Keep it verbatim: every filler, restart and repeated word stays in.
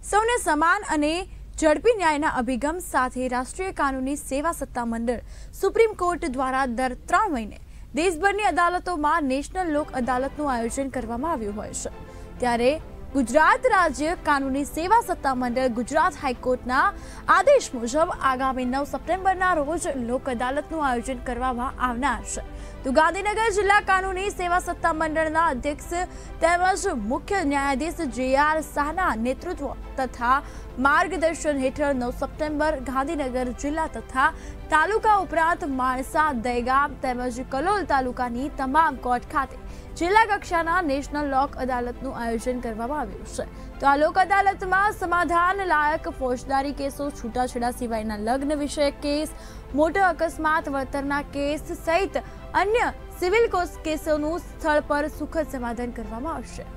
સૌને સમાન અને ઝડપી ન્યાયના અભિગમ સાથે રાષ્ટ્રીય કાનૂની સેવા સત્તા મંડળ સુપ્રીમ કોર્ટ દ્વારા દર ત્રણ મહિને દેશભરની અદાલતોમાં નેશનલ લોક અદાલતનું આયોજન કરવામાં આવ્યું હોય છે। ત્યારે ગુજરાત રાજ્ય કાનૂની સેવા સત્તા મંડળ ગુજરાત હાઈકોર્ટના આદેશ મુજબ આગામી નવ સપ્ટેમ્બરના રોજ લોક અદાલતનું આયોજન કરવામાં આવનાર છે। તો ગાંધીનગર જિલ્લા કાનૂની સેવા સત્તા મંડળના અધ્યક્ષ તેમજ મુખ્ય ન્યાયાધીશ જે આર શાહના નેતૃત્વ તથા માર્ગદર્શન હેઠળ નવ સપ્ટેમ્બર ગાંધીનગર જિલ્લા તથા તાલુકા ઉપરાંત માણસા, દહેગામ તેમજ કલોલ તાલુકાની તમામ કોર્ટ ખાતે જિલ્લા કક્ષાના નેશનલ લોક અદાલતનું આયોજન કરવામાં આવ્યું છે। તો આ લોક અદાલતમાં સમાધાન લાયક ફોજદારી કેસો, છૂટાછેડા સિવાયના લગ્ન વિષયક કેસ, મોટો અકસ્માત વળતરના કેસ સહિત અન્ય સિવિલ કેસોનું સ્થળ પર સુખદ સમાધાન કરવામાં આવશે।